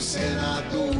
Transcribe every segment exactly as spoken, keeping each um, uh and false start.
Senado.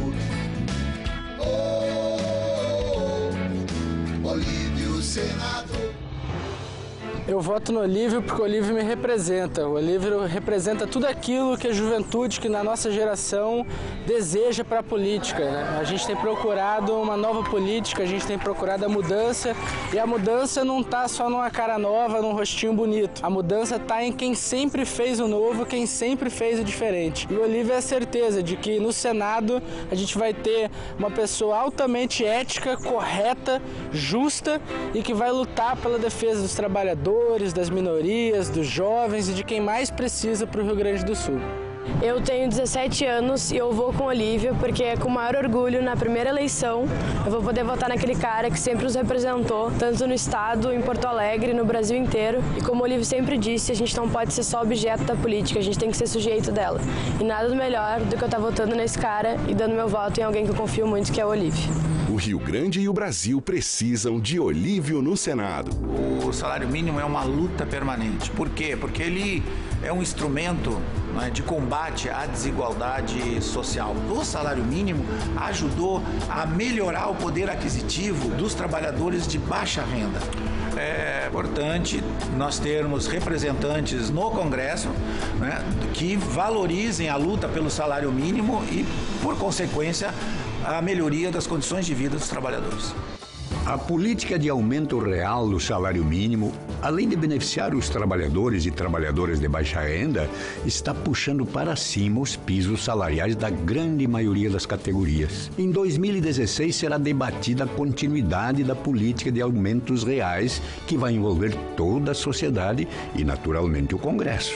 Oh, Olívio Senado. Eu voto no Olívio porque o Olívio me representa. O Olívio representa tudo aquilo que a juventude, que na nossa geração, deseja para a política, né? A gente tem procurado uma nova política, a gente tem procurado a mudança, e a mudança não está só numa cara nova, num rostinho bonito. A mudança está em quem sempre fez o novo, quem sempre fez o diferente. E o Olívio é a certeza de que no Senado a gente vai ter uma pessoa altamente ética, correta, justa e que vai lutar pela defesa dos trabalhadores, das minorias, dos jovens e de quem mais precisa para o Rio Grande do Sul. Eu tenho dezessete anos e eu vou com o Olívio porque é com o maior orgulho, na primeira eleição, eu vou poder votar naquele cara que sempre nos representou, tanto no estado, em Porto Alegre, no Brasil inteiro. E como o Olívio sempre disse, a gente não pode ser só objeto da política, a gente tem que ser sujeito dela. E nada melhor do que eu estar votando nesse cara e dando meu voto em alguém que eu confio muito, que é o Olívio. O Rio Grande e o Brasil precisam de Olívio no Senado. O salário mínimo é uma luta permanente. Por quê? Porque ele é um instrumento, né, de combate à desigualdade social. O salário mínimo ajudou a melhorar o poder aquisitivo dos trabalhadores de baixa renda. É importante nós termos representantes no Congresso, né, que valorizem a luta pelo salário mínimo e, por consequência, a melhoria das condições de vida dos trabalhadores. A política de aumento real do salário mínimo, além de beneficiar os trabalhadores e trabalhadoras de baixa renda, está puxando para cima os pisos salariais da grande maioria das categorias. Em dois mil e dezesseis será debatida a continuidade da política de aumentos reais, que vai envolver toda a sociedade e, naturalmente, o Congresso.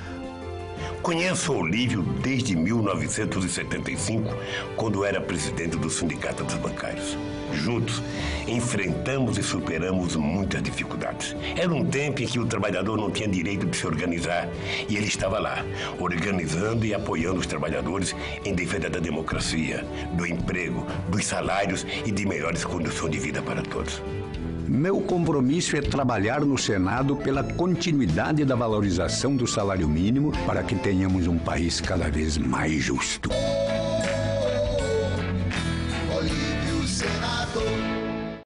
Conheço o Olívio desde mil novecentos e setenta e cinco, quando era presidente do Sindicato dos Bancários. Juntos, enfrentamos e superamos muitas dificuldades. Era um tempo em que o trabalhador não tinha direito de se organizar e ele estava lá, organizando e apoiando os trabalhadores em defesa da democracia, do emprego, dos salários e de melhores condições de vida para todos. Meu compromisso é trabalhar no Senado pela continuidade da valorização do salário mínimo para que tenhamos um país cada vez mais justo.